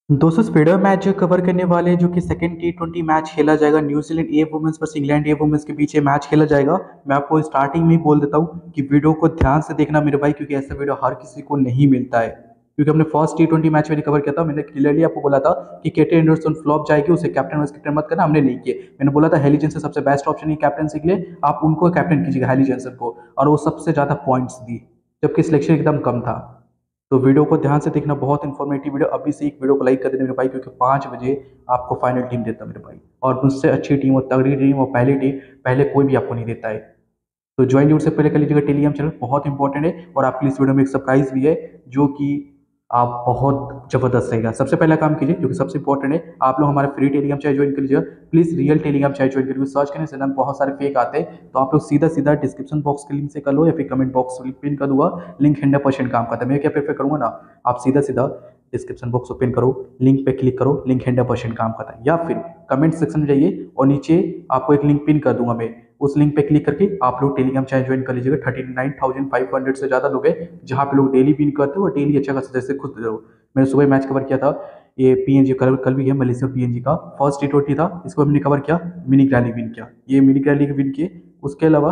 दोस्तों इस video match जो कवर करने वाले जो कि सेकंड T20 मैच खेला जाएगा New Zealand A women's versus England A women's के बीच ये मैच खेला जाएगा। मैं आपको स्टार्टिंग में ही बोल देता हूँ कि वीडियो को ध्यान से देखना मेरे भाई, क्योंकि ऐसा वीडियो हर किसी को नहीं मिलता है। क्योंकि हमने फर्स्ट T20 मैच मैंने कवर किया था, मैंने क्लियरली आपको बोला था कि केटी एंडरसन फ्लॉप जाएगी, उसे कैप्टन वाइस कैप्टन मत करना, हमने नहीं किए। मैंने बोला था हेली जेंसन सबसे बेस्ट ऑप्शन है कैप्टनसी के लिए, आप उनको कैप्टन कीजिएगा हेली जेंसन को, और वो सबसे ज़्यादा पॉइंट्स दी जबकि सिलेक्शन एकदम कम था। तो वीडियो को ध्यान से देखना, बहुत इन्फॉर्मेटिव वीडियो। अभी से एक वीडियो को लाइक कर देना मेरे भाई, क्योंकि 5 बजे आपको फाइनल टीम देता मेरे भाई, और मुझसे अच्छी टीम और तगड़ी टीम और पहली टीम पहले कोई भी आपको नहीं देता है। तो ज्वाइन जरूर से पहले कर लीजिएगा, टेलीग्राम चैनल बहुत इंपॉर्टेंट है। और आपके लिए इस वीडियो में एक सरप्राइज भी है जो कि आप बहुत जबरदस्त रहेगा। सबसे पहला काम कीजिए जो कि सबसे इंपॉर्टेंट है, आप लोग हमारे फ्री टेलीग्राम चैनल ज्वाइन कर लीजिएगा। Please real Telegram channel join करिए, सर्च करने से ना बहुत सारे फेक आते हैं, तो आप लोग सीधा सीधा डिस्क्रिप्शन बॉक्स के लिंक से कर लो, या फिर कमेंट बॉक्स पिन कर दूंगा, लिंक 100% काम करता है। मैं क्या प्रेफर करूंगा ना, आप सीधा सीधा डिस्क्रिप्शन बॉक्स ओपन करो, लिंक पे क्लिक करो, लिंक 100% काम करता है। या फिर कमेंट सेक्शन में जाइए और नीचे आपको एक लिंक पिन कर दूंगा मैं, उस लिंक पे क्लिक करके आप लोग टेलीग्राम चैनल ज्वाइन कर लीजिएगा। 39,500 से ज़्यादा लोग हैं जहाँ पे लोग डेली पिन करते हो और डेली अच्छा खासा जैसे खुद रहो। मैंने सुबह मैच कवर किया था, ये पीएनजी कल भी है मलेशिया पीएनजी का फर्स्ट T20 था, इसको हमने कवर किया, मिनी ग्रैली विन किया, ये मिनी ग्रैली विन किए। उसके अलावा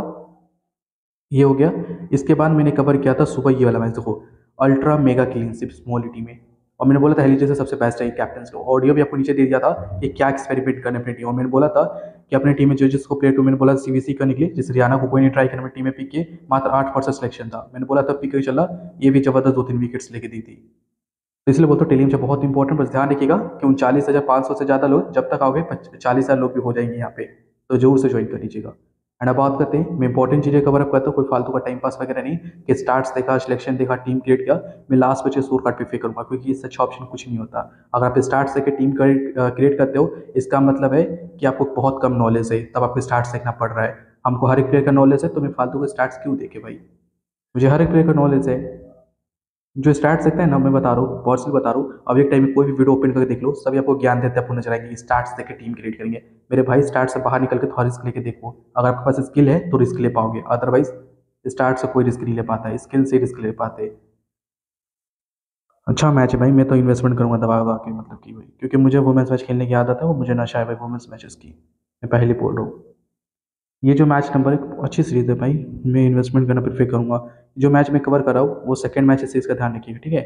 ये हो गया। इसके बाद मैंने कवर किया था सुबह ये वाला मैच, देखो अल्ट्रा मेगा क्लीनशिप स्मॉल टी में, और मैंने बोला था हेली जैसे सबसे बेस्ट है कैप्टन को। ऑडियो भी आपको नीचे दे दिया था कि क्या एक्सपेरिमेंट करने अपनी टीम, और मैंने बोला था कि अपनी टीम में जो जिसको प्लेयर टू मैंने बोला सीवीसी करने के लिए, जिस हरियाणा को कोई नहीं ट्राई करने में टीम में पिक किए, मात्र 8% सिलेक्शन था। मैंने बोला था पिक ही चला, ये भी जबरदस्त 2-3 विकेट्स लेके दी थी। तो इसलिए बोलते हो टेलीग्राम से बहुत इंपॉर्टेंट, बस ध्यान रखिएगा कि 39,500 से ज़्यादा लोग जब तक आओगे 40,000 लोग भी हो जाएंगे यहाँ पे, तो जरूर से ज्वाइन कर लीजिएगा। एंड अब बात करते हैं, मैं इंपॉर्टेंट चीज़ें कवर अप करता हूँ, कोई फालतू का टाइम पास वगैरह नहीं कि स्टार्ट्स देखा, सिलेक्शन देखा, टीम क्रिएट किया। मैं लास्ट बचे स्कोर कार्ड पे पे करूँगा, क्योंकि इससे अच्छा ऑप्शन कुछ नहीं होता। अगर आप स्टार्ट से टीम क्रिएट करते हो, इसका मतलब है कि आपको बहुत कम नॉलेज है, तब आपको स्टार्ट देखना पड़ रहा है। हमको हर एक प्लेयर का नॉलेज है, तो मैं फालतू के स्टार्ट्स क्यों देखे भाई, मुझे हर एक प्लेयर का नॉलेज है। जो स्टार्ट सकते हैं ना, मैं बता रहा हूँ, पर्सनली बता रहा हूँ, अब एक टाइम में कोई भी वीडियो ओपन करके देख लो, सभी आपको ज्ञान देते आपको नजर आएंगे, स्टार्ट्स देख के टीम क्रिएट करेंगे। मेरे भाई स्टार्ट से बाहर निकल के थोड़ा रिस्क लेके देखो, अगर आपके पास स्किल है तो रिस्क ले पाओगे, अदरवाइज स्टार्ट से कोई रिस्क नहीं ले पाता है, स्किल से रिस्क ले पाते हैं। अच्छा मैच है भाई, मैं तो इन्वेस्टमेंट करूंगा दबा दबा के, मतलब कि भाई क्योंकि मुझे वुमेन्स मैच खेलने की आदत है, वो मुझे नशा है भाई वुमेन्स मैचेस की, मैं पहले बोल रहा हूँ। ये जो मैच नंबर एक अच्छी सीरीज है भाई, मैं इन्वेस्टमेंट करना प्रेफर करूंगा। जो मैच मैं कवर कर रहा हूँ वो सेकंड मैच है, इसका ध्यान रखिएगा, ठीक है।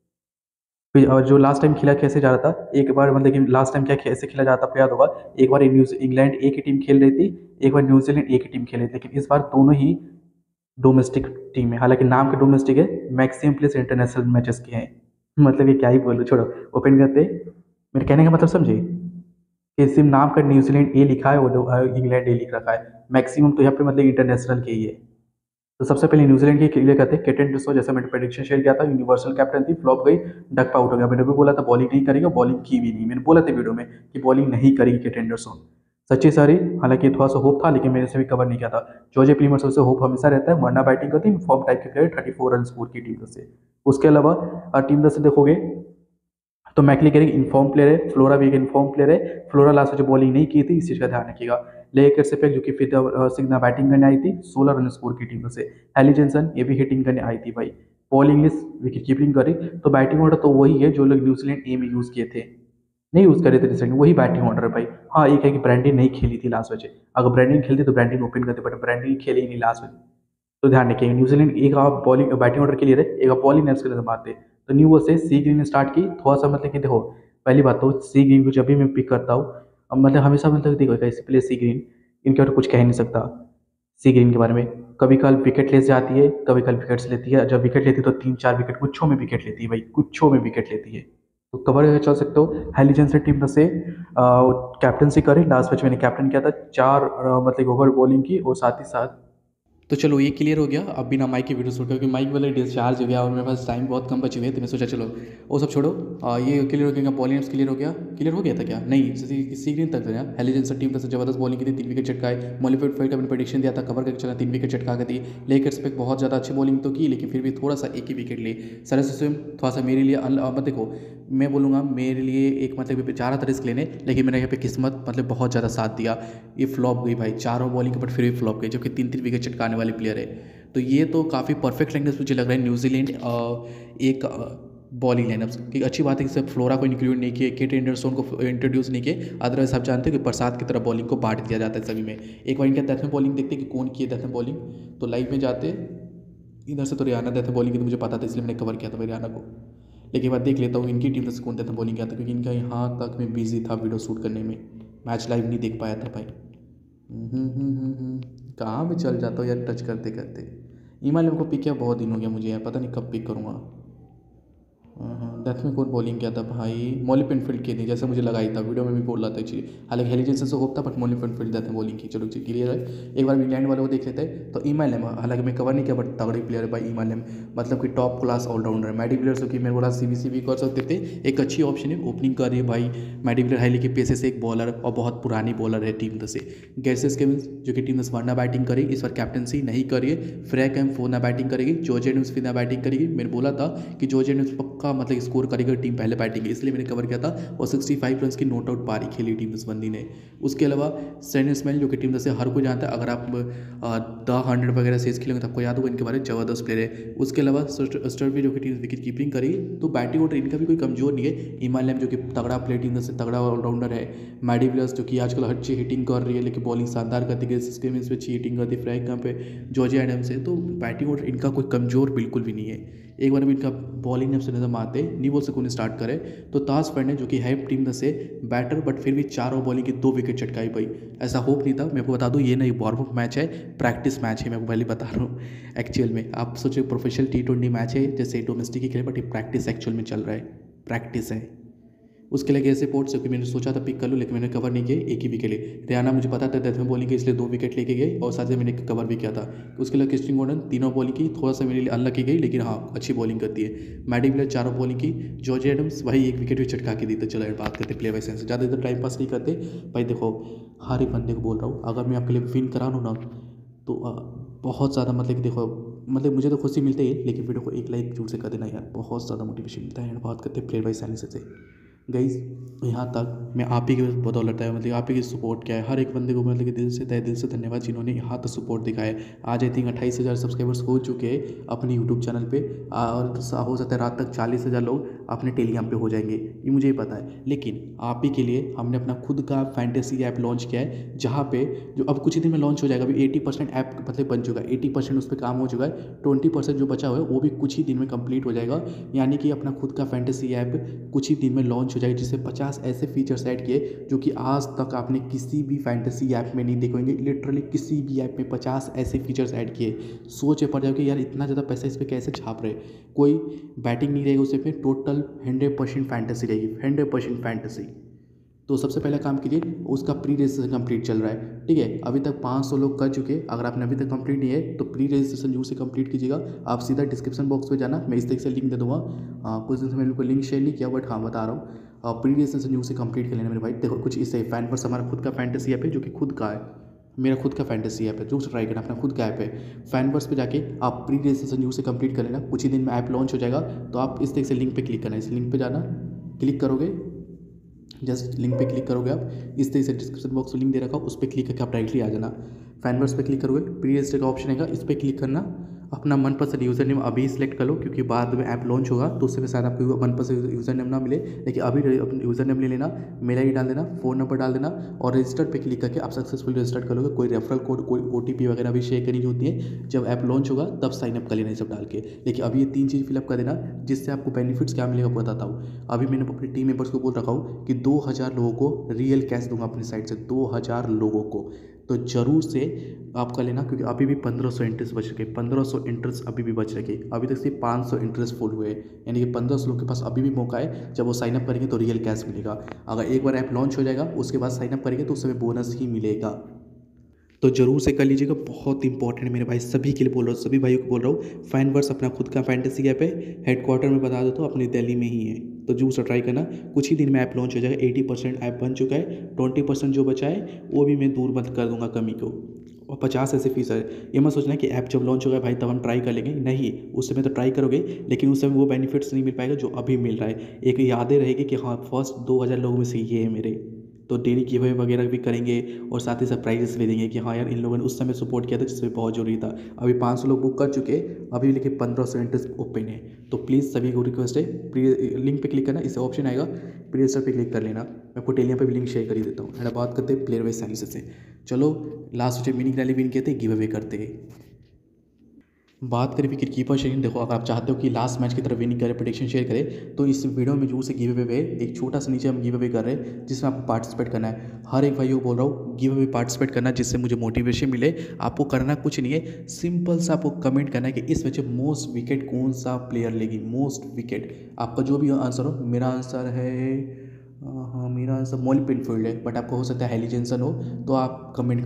फिर और जो लास्ट टाइम खेला कैसे जा रहा था, एक बार मतलब कि लास्ट टाइम क्या कैसे खेला जाता था आपको याद होगा, एक बार इंग्लैंड ए की टीम खेल रही थी, एक बार न्यूजीलैंड ए की टीम खेल रही थी, लेकिन इस बार दोनों ही डोमेस्टिक टीम है, हालांकि नाम के डोमेस्टिक है, मैक्सिमम प्लेस इंटरनेशनल मैचेस के हैं। मतलब ये क्या ही बोलो, छोड़ो, ओपन करते। मेरे कहने का मतलब समझे कि सिर्फ नाम का न्यूजीलैंड ए लिखा है और इंग्लैंड ए लिख रखा है, मैक्सिमम तो यहाँ पे मतलब इंटरनेशनल के ही है। तो सबसे पहले न्यूजीलैंड के लिए कहते हैं केटन डिसो, जैसे मैंने प्रेडिक्शन शेयर किया था, यूनिवर्सल कैप्टन थी, फ्लॉप गई, डक आउट हो गया। मैंने भी बोला था बॉलिंग नहीं करेगा, बॉलिंग की भी नहीं, मैंने बोला था वीडियो में कि बॉलिंग नहीं करेगी केटन डिसो। सच्ची सारी, हालांकि थोड़ा सा होप था लेकिन मेरे से भी कवर नहीं किया था। जॉर्जे प्रीमर से होप हमेशा रहता है, वरना बैटिंग करती है फॉर्म टाइप के प्लेयर, 34 रन स्कोर की टीम से। उसके अलावा टीम से देखोगे तो मैकली कैरिक इन्फॉर्म प्लेयर है, फ्लोरा भी एक इन्फॉर्म प्लेयर है। फ्लोरा लास्ट में जो बॉलिंग नहीं की थी, इस चीज़ का ध्यान रखिएगा। लेकर से जो कि फिर सिग्ना बैटिंग करने आई थी, 16 रन स्कोर की टीम से। हेली जेंसन ये भी हिटिंग करने आई थी भाई, बॉलिंग लिस्ट विकेट कीपिंग करी। तो बैटिंग ऑर्डर तो वही है जो लोग न्यूजीलैंड ए में यूज़ किए थे, नहीं यूज़ करे थे रिसेंट, वही बैटिंग ऑर्डर है भाई। हाँ एक है कि ब्रांडी नहीं खेली थी लास्ट मैच, अगर ब्रांडी खेलती तो ब्रांडी ओपन करते, बट ब्रांडी खेली ही नहीं लास्ट मैच। तो ध्यान रखिए न्यूजीलैंड एक आप बॉलिंग बैटिंग ऑर्डर के लिए रहे, एक आप बॉलिंग नेम्स के लिए बात है। तो न्यू वो से सी ग्रीन ने स्टार्ट की, थोड़ा सा मतलब कि देखो, पहली बात तो सी ग्रीन को जब भी मैं पिक करता हूँ, अब मतलब हमेशा मतलब देखो कैसे प्ले सी ग्रीन, इनके बारे में कुछ कह नहीं सकता। सी ग्रीन के बारे में कभी कल विकेट ले जाती है, कभी कल विकेट्स लेती है, जब विकेट लेती है तो 3-4 विकेट कुछों में विकेट लेती है भाई, कुछों में विकेट लेती है। तो कवर चल सकते हो हेलीजन से टीम से कैप्टनसी करी, लास्ट मैच मैंने कैप्टन किया था, 4 मतलब ओवर बॉलिंग की, और साथ ही साथ तो चलो ये क्लियर हो गया। अब बिना माइक की वीडियो शूट, क्योंकि माइक वाले डिस्चार्ज हो गया और मेरे पास टाइम बहुत कम बचे हुए हैं, तो मैं सोचा चलो वो सब छोड़ो। ये क्लियर हो गया, बॉलिंग क्लियर हो गया, क्लियर हो गया था क्या, नहीं सीरीन तक था यार। हेलीजन टीम से जबरदस्त बॉलिंग की थी, 3 विकेट चटकाए। मॉलिफिड फाइट का मैंने प्रेडिक्शन दिया था, कवर करके चला, 3 विकेट चटका के दी। लेकर्स पे बहुत ज़्यादा अच्छी बॉलिंग तो की, लेकिन फिर भी थोड़ा सा एक ही विकेट ली। सरस स्विम थोड़ा सा मेरे लिए मत देखो, मैं बोलूँगा मेरे लिए एक मतलब जा रहा था रिस्क लेने, लेकिन मेरे यहाँ पे किस्मत मतलब बहुत ज़्यादा साथ दिया। ये फ्लॉप गई भाई, चारों बॉलिंग के ऊपर फिर भी फ्लॉप गई, जबकि 3-3 विकेट चटकाने वाली प्लेयर है। तो ये तो काफ़ी परफेक्ट लैंग्वेज मुझे लग रहा है न्यूजीलैंड एक बॉलिंग लाइनअप्स की अच्छी बात है कि सिर्फ फ्लोरा को इंक्लूड नहीं किए, केट एंडरसन को इंट्रोड्यूस नहीं किए, अदरवाइज आप जानते हो कि प्रसाद की तरह बॉलिंग को बांट दिया जाता है सभी में। एक बार इनका डेथ में बॉलिंग देखते कि कौन किए डेथ में बॉलिंग, तो लाइव में जाते इधर से तो रियाना डेथ में बॉलिंग की तो मुझे पता था, इसलिए मैंने कवर किया था रियाना को। लेकिन मैं देख लेता हूँ इनकी टीम से कौन डेथ में बॉलिंग किया था, क्योंकि इनका यहाँ तक मैं बिजी था वीडियो शूट करने में, मैच लाइव नहीं देख पाया था भाई। कहाँ में चल जाता हूँ यार टच करते करते। ईमाल को पिक किया बहुत दिन हो गया मुझे यार, पता नहीं कब पिक करूँगा। डेथ में कौन बॉलिंग किया था भाई, मॉली पेनफील्ड की थी जैसे मुझे लगाई था, वीडियो में भी बोल रहा था एक्चुअली, हालांकि हेलीजेंस से होप था बट मॉली पेनफील्ड डेथ में बॉलिंग की। चलो क्लियर है। एक बार इंग्लैंड वाले को देख लेते हैं तो ईमा लेम, हालांकि मैं कवर नहीं किया बट तगड़ी प्लेयर है भाई ईमा लेम, मतलब कि टॉप क्लास ऑलराउंडर है। मैडी प्लेयर की मेरे बोला CBC भी कर सकते थे, एक अच्छी ऑप्शन है, ओपनिंग कर रही है भाई मैडी प्लेयर, हाईली के पेसे से एक बॉलर और बहुत पुरानी बॉलर है टीम से। गैसेस केविंस जो कि टीम 10 वरना बैटिंग करी, इस बार कैप्टनसी नहीं करिए। फ्रैक एम फोना बैटिंग करेगी, जॉर्ज एडम्स फिर ना बैटिंग करेगी। मैंने बोला था कि जॉर्ज एडम्स पक्का मतलब स्कोर करेगा, टीम पहले बैटिंग है इसलिए मैंने कवर किया था, और 65 रन की नोट आउट पारी खेली टीम 10 बंदी ने। उसके अलावा सैन स्मेल जो कि टीम 10 से हर कोई जानता है, अगर आप द 100 वगैरह सेज खेलेंगे तो आपको याद होगा इनके बारे में, जबरदस्त प्लेयर है। उसके अलावा स्टर्वी जो कि टीम विकेट कीपिंग करी, तो बैटिंग ऑर्डर इनका भी कोई कमजोर नहीं है। इमालयम जो कि तगड़ा प्लेयर टीम 10 से तगड़ा ऑलराउंडर है। मैडी प्लस जो कि आजकल अच्छी हिटिंग कर रही है, लेकिन बॉलिंग शानदार करती है, सिस्टम में अच्छी हिटिंग करती है। फ्रैंक पे जॉर्ज एडम्स है, तो बैटिंग ऑर्डर इनका कोई कमजोर बिल्कुल भी नहीं है। एक बार भी इनका बॉलिंग से नजर आते नहीं बोल से कौन स्टार्ट करे, तो ताज फंड जो कि है टीम से बैटर, बट फिर भी 4 ओवर बॉलिंग की 2 विकेट चटकाई भाई। ऐसा होप नहीं था, मेरे को बता दूं ये नहीं वार्म अप मैच है, प्रैक्टिस मैच है, मैं पहले बता रहा हूँ। एक्चुअल में आप सोचो प्रोफेशनल T20 मैच है जैसे डोमेस्टिक ही खेले, बट ये प्रैक्टिस एक्चुअल में चल रहा है, प्रैक्टिस है। उसके लिए ऐसे पोर्ट्स कि मैंने सोचा था पिक कर लूँ, लेकिन मैंने कवर नहीं किया, एक ही विकेट ले। रियाना मुझे पता था डेथ में बॉलिंग की, इसलिए 2 विकेट लेके गए, और साथ ही मैंने कवर भी किया था। उसके लिए क्रिस्टियन गॉर्डन 3 बॉलिंग की, थोड़ा सा मेरे लिए अनलकी गई, लेकिन हाँ अच्छी बॉलिंग करती है। मैडी प्लेयर 4 बॉलिंग की, जॉर्ज एडम्स भाई 1 विकेट भी चटका के दी। तो चलो बात करते प्लेयर बाई सेंस, ज़्यादा इधर टाइम पास नहीं करते भाई। देखो हर एक बंदे को बोल रहा हूँ, अगर मैं आपके लिए विन करा लूँ ना तो बहुत ज़्यादा मतलब कि देखो, मतलब मुझे तो खुशी मिलती है, लेकिन वीडियो को 1 लाइक जरूर से कर देना यार, बहुत ज़्यादा मोटिवेशन मिलता है। बात करते प्लेयर बाई सेंस से गाइस, यहाँ तक मैं आप ही की बदौलत है, मतलब आप ही की सपोर्ट क्या है, हर एक बंदे को मतलब कि दिल से तहे दिल से धन्यवाद जिन्होंने यहाँ तक सपोर्ट दिखाया है। आज आई थिंक 28,000 सब्सक्राइबर्स हो चुके हैं अपने यूट्यूब चैनल पे, और हो सकता है रात तक 40,000 लोग अपने टेलीग्राम पे हो जाएंगे, ये मुझे ही पता है। लेकिन आप ही के लिए हमने अपना खुद का फैंटेसी ऐप लॉन्च किया है, जहाँ पे जो अब कुछ ही दिन में लॉन्च हो जाएगा। अभी 80% ऐप मतलब बन चुका है, 80% उस पर काम हो चुका है, 20% जो बचा हुआ है वो भी कुछ ही दिन में कंप्लीट हो जाएगा। यानी कि अपना खुद का फैंटेसी ऐप कुछ ही दिन में लॉन्च हो जाएगा, जिससे 50 ऐसे फीचर्स ऐड किए जो कि आज तक आपने किसी भी फैंटेसी ऐप में नहीं देखेंगे। लिटरली किसी भी ऐप में 50 ऐसे फीचर्स ऐड किए, सोच पड़ जाओ कि यार इतना ज़्यादा पैसा इस पर कैसे छाप रहे। कोई बैटिंग नहीं रहेगा उस पे, टोटल 100% फैंटेसी रहेगी, 100% फैंटेसी। तो सबसे पहला काम कीजिए, उसका प्री रजिस्ट्रेशन कंप्लीट चल रहा है, ठीक है। अभी तक 500 लोग कर चुके हैं, अगर आपने अभी तक कंप्लीट नहीं है तो प्री रजिस्ट्रेशन जरूर से कंप्लीट कीजिएगा। आप सीधा डिस्क्रिप्शन बॉक्स में जाना, मैं इस तरीके से लिंक दे दूँगा। कुछ दिन से मैंने कोई लिंक शेयर नहीं किया, बट हाँ बता रहा हूँ, प्री रजिस्ट्रेशन जरूर से कंप्लीट कर लेना मेरे भाई। देखो कुछ इससे फैनवर्स हमारा खुद का फैंटेसी ऐप है, जो कि खुद का है, मेरा खुद का फैंटेसी ऐप है, जरूर से ट्राई करना, अपना खुद का ऐप है। फैनवर्स पे जाके आप प्री रजिस्ट्रेशन जरूर से कंप्लीट कर लेना, कुछ ही दिन में ऐप लॉन्च हो जाएगा। तो आप इस तरीके से लिंक पे क्लिक करना, इस लिंक पे जाना, क्लिक करोगे, जस्ट लिंक पे क्लिक करोगे आप, इस तरीके से डिस्क्रिप्शन बॉक्स में लिंक दे रखा हो, उस पर क्लिक करके आप डायरेक्टली आ जाना। फैनवर्स पे क्लिक करोगे, प्री रजिस्टर का ऑप्शन आएगा, इस पर क्लिक करना। अपना मनपसंद यूज़र नेम अभी सेलेक्ट कर लो, क्योंकि बाद में ऐप लॉन्च होगा तो उससे भी शायद आपको मनपसंद यूज़र नेम ना मिले, लेकिन अभी यूज़र नेम ले लेना, मेल ID डाल देना, फ़ोन नंबर डाल देना, और रजिस्टर पे क्लिक करके आप सक्सेसफुल रजिस्टर कर लोगे। कोई रेफरल कोड, कोई OTP वगैरह भी शेयर करनी होती है, जब ऐप लॉन्च होगा तब साइन अप कर लेना ये सब डाल के। लेकिन अभी ये 3 चीज़ फिलअप कर देना, जिससे आपको बेनिफिट्स क्या मिलेगा बताता हूँ। अभी मैंने अपने टीम मेंबर्स को बोल रखा हूँ कि 2000 लोगों को रियल कैश दूंगा अपनी साइड से, 2000 लोगों को, तो ज़रूर से आपका लेना, क्योंकि अभी भी 1500 इंटरेस्ट बच रखे, 1500 इंटरेस्ट अभी भी बच रखे। अभी तक सिर्फ 500 इंटरेस्ट फुल हुए, यानी कि 1500 लोग के पास अभी भी मौका है, जब वो साइनअप करेंगे तो रियल कैश मिलेगा। अगर एक बार ऐप लॉन्च हो जाएगा उसके बाद साइनअप करेंगे तो उस समय बोनस ही मिलेगा, तो जरूर से कर लीजिएगा, बहुत इंपॉर्टेंट है मेरे भाई, सभी के लिए बोल रहा हूँ, सभी भाइयों को बोल रहा हूँ। फैनवर्स अपना खुद का फैंटेसी ऐप है, हेडक्वार्टर में बता दो तो अपनी दिल्ली में ही है, तो जरूर से ट्राई करना। कुछ ही दिन में ऐप लॉन्च हो जाएगा, 80% ऐप बन चुका है, 20% जो बचा है वो भी मैं दूर मत कर दूंगा कमी को, और 50 ऐसे फीस है। ये मत सोचना कि ऐप जब लॉन्च होगा भाई तब हम ट्राई कर लेंगे, नहीं, उस समय तो ट्राई करोगे, लेकिन उस समय वो बेनिफिट्स नहीं मिल पाएगा जो अभी मिल रहा है। एक यादें रहेगी कि हाँ फर्स्ट 2000 लोगों में से ये है मेरे, तो डेली गिव अवे वगैरह भी करेंगे और साथ ही सरप्राइजेस भी देंगे कि हाँ यार इन लोगों ने उस समय सपोर्ट किया था जिसमें बहुत जरूरी था। अभी 500 लोग बुक कर चुके, अभी लेकिन 1500 एंट्रीज ओपन है। तो प्लीज़ सभी को रिक्वेस्ट है, लिंक पे क्लिक करना, इसे ऑप्शन आएगा प्ले स्टोर पे क्लिक कर लेना। मैं आपको टेलिया पे भी लिंक शेयर कर ही देता हूँ। है ना, बात करते हैं प्लेयर वाइज एनालिसिस से। चलो लास्ट जो मिनी रैली विन किए थे, गिव अवे करते हैं। बात करें विकेट कीपर शेयरिंग, देखो अगर आप चाहते हो कि लास्ट मैच की तरफ विनिंग करें, प्रेडिक्शन शेयर करें, तो इस वीडियो में जो से गिव अवे एक छोटा सा नीचे हम गिव अवे कर रहे हैं जिसमें आपको पार्टिसिपेट करना है। हर एक भाई को बोल रहा हूँ गिव अवे पार्टिसिपेट करना, जिससे मुझे मोटिवेशन मिले। आपको करना कुछ नहीं है, सिंपल सा आपको कमेंट करना है कि इस मैच में मोस्ट विकेट कौन सा प्लेयर लेगी, मोस्ट विकेट आपका जो भी आंसर हो। मेरा आंसर है हाँ, मेरा आंसर मॉली पिनफील्ड है, बट आपको हो सकता है हेली जेंसन हो, तो आप कमेंट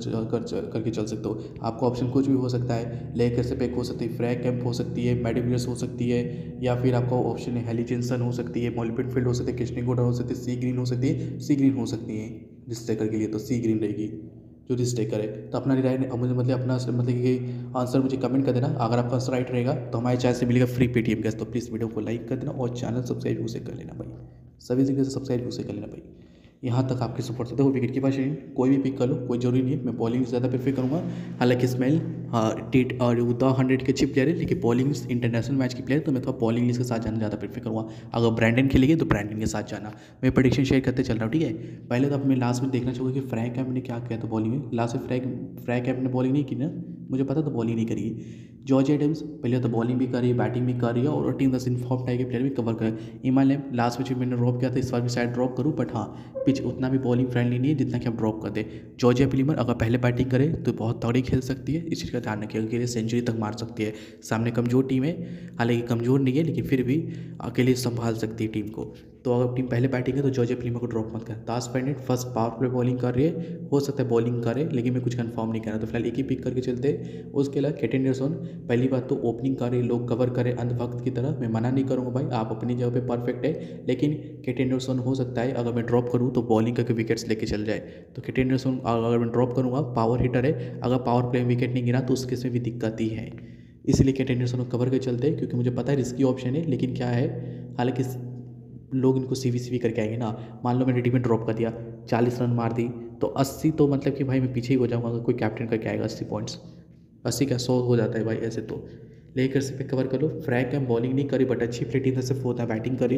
करके चल सकते हो। आपका ऑप्शन कुछ भी हो सकता है, लेकर से पैक हो सकती है, फ्रैग कैंप हो सकती है, मेडिविलियर्स हो सकती है, या फिर आपका ऑप्शन है हेली जेंसन हो सकती है, मॉली पिनफील्ड हो सकती है, किशनिंग गोडा हो सकती है, सी ग्रीन हो सकती है, सी ग्रीन हो सकती है रिस्टेकर के लिए, तो सी ग्रीन रहेगी जो रिस्टेकर है। तो अपना राय मुझे मतलब अपना मतलब कि आंसर मुझे कमेंट कर देना। अगर आपका आंसर राइट रहेगा तो हमारे चैनल से मिलेगा फ्री पेटीएम कैश। तो प्लीज़ वीडियो को लाइक कर देना और चैनल सब्सक्राइब उसे कर लेना भाई, सभी जगह से सब्सक्राइब उसे कर लेना भाई। यहाँ तक आपके सपोर्ट से। देखो विकेट कीपर शेयरिंग कोई भी पिक कर लो, कोई जरूरी नहीं है, मैं बॉलिंग ज़्यादा प्रेफर करूँगा। हालांकि स्मेल टेट और 100 के अच्छी प्लेयर है, लेकिन बॉलिंग इंटरनेशनल मैच की प्लेयर, तो मैं थोड़ा बॉलिंग लिस्ट के साथ जाना ज़्यादा प्रेफर करूँगा। अगर ब्रैंडन खेलेंगे तो ब्रैंडन के साथ जाना। मैं प्रेडिक्शन शेयर करते चल रहा हूँ, ठीक है। पहले तो अब मैं लास्ट में देखना चाहूँगा कि फ्रैंक कैंप ने क्या किया था बॉलिंग में। लास्ट में फ्रैंक कैंप ने बॉलिंग नहीं की ना, मुझे पता तो बॉलिंग नहीं करी। जॉर्ज एडम्स पहले तो बॉलिंग भी कर रही है, बैटिंग भी कर रही है, और टीम 10 इनफॉर्म टाइप के प्लेयर भी कवर करे। इमालय लास्ट मैच में मैंने ड्रॉप किया था, इस बार भी शायद ड्रॉप करूँ, बट हाँ पिच उतना भी बॉलिंग फ्रेंडली नहीं है जितना कि आप ड्रॉप कर दे। जॉर्जिया प्लीमर अगर पहले बैटिंग करे तो बहुत तगड़ी खेल सकती है, इस चीज़ का ध्यान रखिएगा, अकेले सेंचुरी तक मार सकती है। सामने कमज़ोर टीम है, हालांकि कमज़ोर नहीं है लेकिन फिर भी अकेले संभाल सकती है टीम को। तो अगर टीम पहले बैटिंग है तो जॉर्जिया प्लीमर को ड्रॉप मत कर। दास पेंडेंट फर्स्ट पावर प्ले बॉलिंग कर रही है, हो सकता है बॉलिंग करे, लेकिन मैं कुछ कंफर्म नहीं कर रहा, तो फिलहाल एक ही पिक करके चलते। उसके अलावा केट एंडरसन पहली बात तो ओपनिंग करे, लोग कवर करे अंत वक्त की तरह, मैं मना नहीं करूँगा भाई, आप अपनी जगह पे परफेक्ट है, लेकिन केट एंडरसन हो सकता है अगर मैं ड्रॉप करूँ तो बॉलिंग करके विकेट्स लेके चल जाए। तो केट एंडरसन अगर मैं ड्रॉप करूँगा, पावर हिटर है, अगर पावर प्ले में विकेट नहीं गिरा तो उसके में भी दिक्कत ही है, इसलिए केट एंडरसन को कवर के चलते हैं, क्योंकि मुझे पता है रिस्की ऑप्शन है, लेकिन क्या है, हालांकि लोग इनको सीवी करके आएंगे ना। मान लो मैंने टीम में ड्रॉप कर दिया, 40 रन मार दी, तो 80 तो मतलब कि भाई मैं पीछे ही हो जाऊँगा अगर कोई कैप्टन करके आएगा 80 पॉइंट्स, 80 का 100 हो जाता है भाई ऐसे तो। लेकर से पे कवर कर लो। फ्रैंक कैंप बॉलिंग नहीं करी बट अच्छी प्ले टीम से फोर्थ है, बैटिंग करी।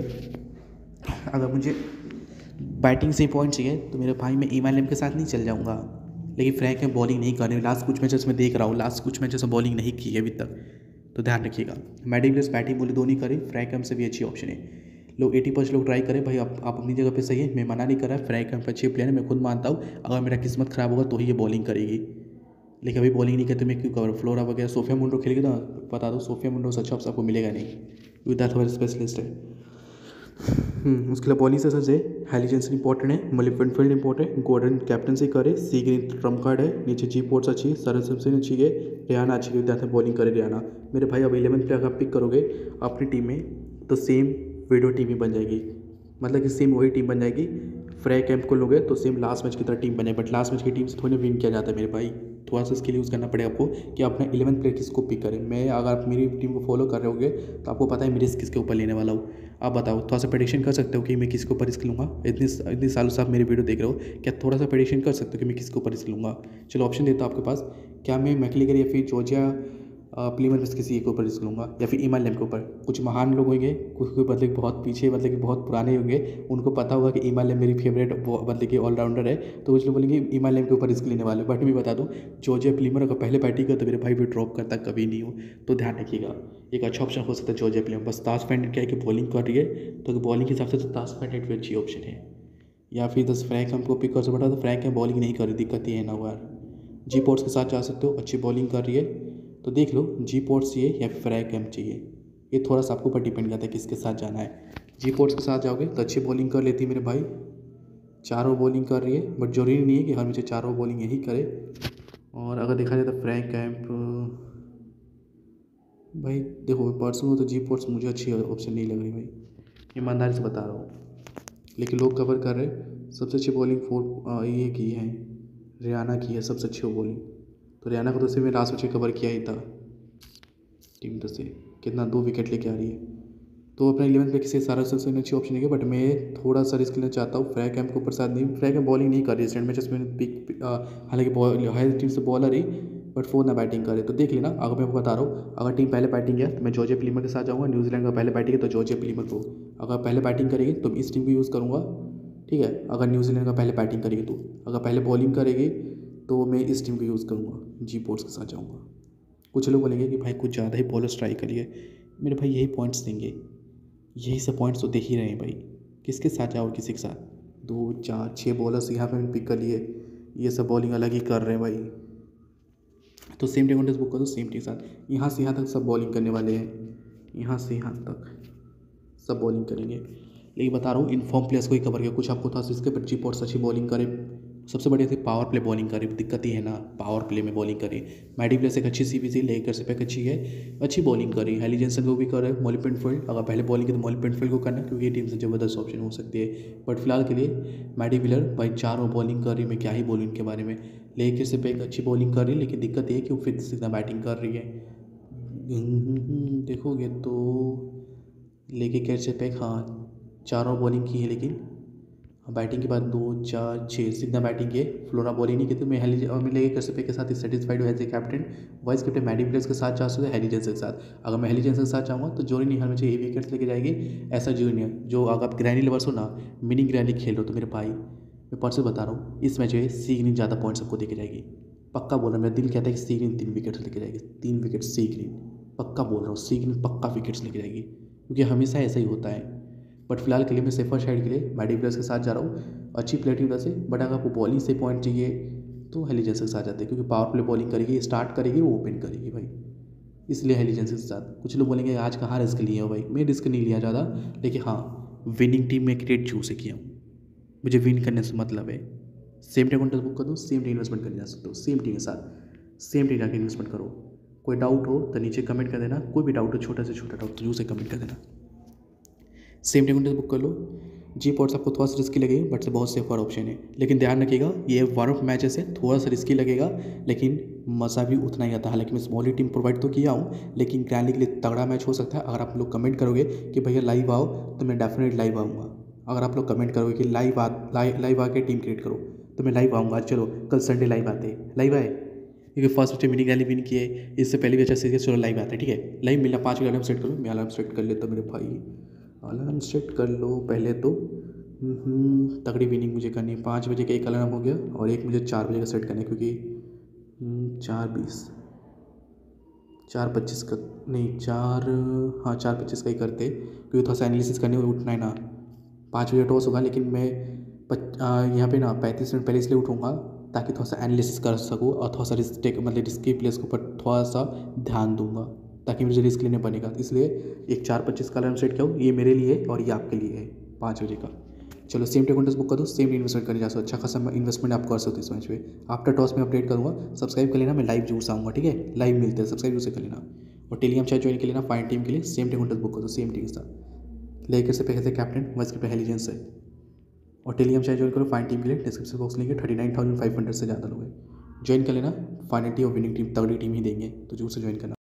अगर मुझे बैटिंग से पॉइंट चाहिए तो मेरे भाई मैं ईमाइल के साथ नहीं चल जाऊँगा, लेकिन फ्रैंक कैंप बॉलिंग नहीं कर रही, लास्ट कुछ मैचेस में देख रहा हूँ, लास्ट कुछ मैचेस में बॉलिंग नहीं की है अभी तक, तो ध्यान रखिएगा। मेडिविलियर्स बैटिंग बोले दोनों करें, फ्रैंक कैंप से भी अच्छी ऑप्शन है। लोग 80% लोग ट्राई करें भाई, आप अपनी जगह पे सही है, मैं मना नहीं कर रहा, फ्रैंक कैंप अच्छे प्लेयर है, मैं खुद मानता हूँ। अगर मेरा किस्मत खराब होगा तो ही ये बॉलिंग करेगी, लेकिन अभी बॉलिंग नहीं करते मैं क्यों कवर। फ्लोरा वगैरह सोफिया मुंडो खेलेगी ना, बता दो सोफिया मुंडो से अच्छा आपको मिलेगा नहीं, क्योंकि दैट हमारे स्पेशलिस्ट है। उसके लिए बॉलिंग से सच है, हेली जेंसन इंपॉर्टेंट है, मलिक पिनफील्ड इंपॉर्टेंट है, गॉर्डन कैप्टन से करे, सी ग्रीन ट्रम्प कार्ड है, नीचे जी पोर्ट्स अच्छी है, सरल सिम्पसन अच्छी है, रियाना अच्छी है, दैट बॉलिंग करे रियाना। मेरे भाई अब 11 प्लेयर आप पिक करोगे अपनी टीम में तो सेम वीडियो टीम ही बन जाएगी, मतलब कि सेम वही टीम बन जाएगी। फ्रैंक कैंप को लोगे तो सेम लास्ट मैच की तरह टीम बने, बट लास्ट मैच की टीम से थोड़ी विन किया जाता है मेरे भाई। थोड़ा सा इसके लिए यूज़ करना पड़ेगा आपको कि अपना 11 प्लेयर किसको पिक करें। मैं अगर आप मेरी टीम को फॉलो कर रहे होगे तो आपको पता है मैं रिस्क किसके ऊपर लेने वाला हूँ। आप बताओ, थोड़ा सा प्रेडिक्शन कर सकते हो कि मैं किसके ऊपर रिस्क लूँगा। इतने सालों से आप मेरी वीडियो देख रहे हो, क्या थोड़ा सा प्रेडिक्शन कर सकते हो कि मैं किसके ऊपर रिस्क लूँगा। चलो ऑप्शन देता हूँ आपके पास, क्या मैं मैकलिगर या फिर जॉर्जिया प्लीमर में से किसी एक ऊपर रिस्क लूँगा, या फिर ईमाइल के ऊपर। कुछ महान लोग होंगे, कुछ मतलब कि बहुत पीछे मतलब कि बहुत पुराने होंगे, उनको पता होगा कि ईमाइल मेरी फेवरेट मतलब कि ऑलराउंडर है, तो कुछ लोग बोलेंगे ईमाइल के ऊपर रिस्क लेने वाले। बट मैं बता दूँ जॉर्जिया प्लीमर अगर पहले बैटिंग कर तो मेरे भाई भी ड्रॉप करता कभी नहीं हो, तो ध्यान रखिएगा। एक अच्छा ऑप्शन हो सकता है जॉर्जिया प्लीमर। बस ताश पेंडेंट क्या है कि बॉलिंग कर रही है, तो बॉलिंग के हिसाब से तो ताश पेंडेंट भी अच्छी ऑप्शन है। या फिर 10 फ्रैंक हमको पिक कर सकता, तो फ्रैंक में बॉलिंग नहीं कर रही, दिक्कत ये है ना यार। जी पोर्ट्स के साथ जा सकते हो, अच्छी बॉलिंग कर रही है, तो देख लो जी पोर्ट्स चाहिए या फिर फ्रैंक कैंप चाहिए, ये थोड़ा सा आपके ऊपर डिपेंड करता है किसके साथ जाना है। जी पोर्ट्स के साथ जाओगे तो अच्छी बॉलिंग कर लेती है मेरे भाई, चारों बॉलिंग कर रही है, बट जरूरी नहीं है कि हर मुझे चारों बॉलिंग यही करे। और अगर देखा जाए तो फ्रैंक कैंप भाई देखो पर्सनल तो जी पोर्ट्स मुझे अच्छी ऑप्शन नहीं लग रही भाई, ईमानदारी से बता रहा हूँ, लेकिन लोग कवर कर रहे हैं। सबसे अच्छी बॉलिंग ये की है रियाना की है, सबसे अच्छी बॉलिंग, तो रियाना को तो सिर्फ मैं लास्ट मैच कवर किया ही था टीम तो से, कितना 2 विकेट लेके आ रही है, तो अपने 11 पे किसी सारा सबसे अच्छी ऑप्शन है, बट मैं थोड़ा सा रिस्क लेना चाहता हूँ। फ्रैग कैम्प के ऊपर साथ नहीं, फ्रैग कैम्प बॉलिंग नहीं कर रही स्टैंड मैचेस में, हालांकि हाई टीम से बॉलर ही, बट फोर्थ ना बैटिंग करे। तो देख लेना, अगर मैं बता रहा हूँ, अगर टीम पहले बैटिंग है तो मैं जॉर्जिया प्लीमर के साथ जाऊँगा। न्यूजीलैंड का पहले बैटिंग है तो जॉर्जिया प्लीमर को, अगर पहले बैटिंग करेगी तो इस टीम को यूज़ करूँगा, ठीक है। अगर न्यूजीलैंड का पहले बैटिंग करेगी तो, अगर पहले बॉलिंग करेगी तो मैं इस टीम को यूज़ करूँगा, जी पोर्ट्स के साथ जाऊँगा। कुछ लोग बोलेंगे कि भाई कुछ ज़्यादा ही बॉलर्स ट्राई करिए, मेरे भाई यही पॉइंट्स देंगे, यही सब पॉइंट्स तो देख ही रहे हैं भाई, किसके साथ जाओ और किसी के साथ। 2 4 6 बॉलर्स यहाँ पे मैंने पिक कर लिए, ये सब बॉलिंग अलग ही कर रहे हैं भाई। तो सेम टीम बुक कर दो, सेम टीम के साथ यहाँ से यहाँ तक सब बॉलिंग करने वाले हैं, यहाँ से यहाँ तक सब बॉलिंग करेंगे। लेकिन बता रहा हूँ इनफॉर्म प्लेयर्स को ही कवर किया, कुछ आपको था इसके पर जी पोर्ट्स अच्छी बॉलिंग करे, सबसे बढ़िया थी पावर प्ले बॉलिंग करे, दिक्कत ही है ना, पावर प्ले में बॉलिंग करी। मैडी प्लेस एक अच्छी सीबीसी लेकर से पैक अच्छी है, अच्छी बॉलिंग करी। हेली जेंसन को भी करे, मॉली पेंटफील्ड अगर पहले बॉलिंग की तो मॉली पेंटफील्ड को करना, क्योंकि ये टीम से ज़बरदस्त ऑप्शन हो सकती है। बट फिलहाल के लिए मैडी विलर भाई 4 ओवर बॉलिंग कर रही, मैं क्या ही बोलूँ इनके बारे में। लेकर से पैक अच्छी बॉलिंग कर रही, लेकिन दिक्कत ये है कि वो फिर सीधा बैटिंग कर रही है। देखोगे तो लेके कैच से पैक, हाँ 4 ओवर बॉलिंग की है, लेकिन बैटिंग के बाद 2 4 6 सीधा बैटिंग किए, फ्लोरा बॉलिंग नहीं की। तो मैं लेके कैसे के साथ सेटिस्फाइड हूँ as a captain. Vice captain Maddy place के साथ जा सकते हैं, हेली जेंसन के साथ। अगर मैं हेली जेंसन के साथ जाऊँगा तो जोरी निहाल मुझे 8 विकेट्स लेके जाएगी। ऐसा जूनियर जो अगर आप ग्रैनी लवर्स हो ना, मिनी ग्रैनी खेल रहे हो तो मेरे भाई मैं परसों बता रहा हूँ, इस मैच में सी ग्रीन ज़्यादा पॉइंट्स आपको देके जाएगी। पक्का बोल रहा हूँ, मेरा दिल कहता है कि सी ग्रीन 3 विकेट्स लेके जाएगी, 3 विकेट सी ग्रीन, पक्का बोल रहा हूँ, सी ग्रीन पक्का विकेट्स लेके जाएगी, क्योंकि हमेशा ऐसा ही होता है। बट फिलहाल के लिए मैं सेफर साइड के लिए मैडी प्लेयर्स के साथ जा रहा हूँ, अच्छी प्लेयर टीम से। बट अगर आपको बॉलिंग से पॉइंट चाहिए तो हेली जेंसन के साथ जाते हैं, क्योंकि पावर प्ले बॉलिंग करेगी, स्टार्ट करेगी, वो ओपन करेगी भाई, इसलिए हेली जेंसन के साथ। कुछ लोग बोलेंगे आज कहाँ रिस्क लिए हो भाई, मैं रिस्क नहीं लिया ज़्यादा, लेकिन हाँ विनिंग टीम में क्रिएट चूज से किया हूँ, मुझे विन करने से मतलब है। सेम टीम कॉन्टेस्ट बुक कर दो, सेम टीम इन्वेस्टमेंट करने जा सकते हो, सेम टीम के साथ सेम टीम जाकर इन्वेस्टमेंट करो। कोई डाउट हो तो नीचे कमेंट कर देना, कोई भी डाउट हो, छोटा से छोटा डाउट तो जरूर से कमेंट कर देना। सेम टीम बुक कर लो। जी पोर्ट्स आपको थोड़ा सा रिस्की लगेगा, बट से बहुत सेफर ऑप्शन है, लेकिन ध्यान रखिएगा ये वार्म अप मैचेस है, थोड़ा सा रिस्की लगेगा, लेकिन मज़ा भी उतना ही आता है। हालांकि मैं स्मॉली टीम प्रोवाइड तो किया हूँ, लेकिन ग्रैंड के लिए तगड़ा मैच हो सकता है। अगर आप लोग कमेंट करोगे कि भैया लाइव आओ, तो मैं डेफिनेटली लाइव आऊँगा। अगर आप लोग कमेंट करोगे कि लाइव आके टीम क्रिएट करो, तो मैं लाइव आऊँगा। चलो कल संडे लाइव आते, लाइव आए, क्योंकि फर्स्ट बच्चे मिनी रैली विन किए, इससे पहले भी अच्छा सीरीज, चलो लाइव आते हैं, ठीक है। लाइव मिलना 5 अलार्म सेट करो, मैं अलार्म सेट कर लेता हूँ मेरे भाई, अलार्म सेट कर लो पहले तो। तगड़ी विनिंग मुझे करनी है। 5 बजे का एक अलार्म हो गया, और एक मुझे 4 बजे का सेट करना है, क्योंकि 4:20 4:25 का नहीं, 4:25 का ही करते, क्योंकि थोड़ा सा एनालिसिस करने में उठना है ना। 5 बजे टॉस होगा, लेकिन मैं यहाँ पे ना 35 मिनट पहले इसलिए उठूँगा ताकि थोड़ा सा एनालिसिस कर सकूँ, और थोड़ा सा रिस्की प्लेस के ऊपर थोड़ा सा ध्यान दूंगा, ताकि मुझे रिस्क लेने बनेगा। इसलिए एक 4:25 का अलार्म सेट किया हूँ, ये मेरे लिए और ये आपके लिए है 5 बजे का। चलो सेम टे कॉन्टेस्ट बुक कर दो, सेम इन्वेस्टमेंट करने जा सकते हो, अच्छा खासा इन्वेस्टमेंट आप कर सकते हो इस मैच में। आफ्टर टॉस में अपडेट करूँगा, सब्सक्राइब कर लेना, मैं लाइव जरूर से आऊँगा, ठीक है। लाइव मिलते हैं, सब्सक्राइब जरूर से कर लेना। और टेलीग्राम चैट ज्वाइन कर लेना फाइन टीम के लिए, सेम टे कॉन्टेस्ट बुक कर दो, सेम टीम के साथ लेकर से पैसे captain vice captain Hayley Jensen है। और टेलीग्राम चैट ज्वाइन करो फाइन टीम के लिए, डिस्क्रिप्शन बॉक्स लेंगे। 39,500 से ज़्यादा लोग हैं, ज्वाइन कर लेना। फाइनल टीम और विनिंग टीम तगड़ी टीम ही देंगे, तो जरूर से ज्वाइन करना।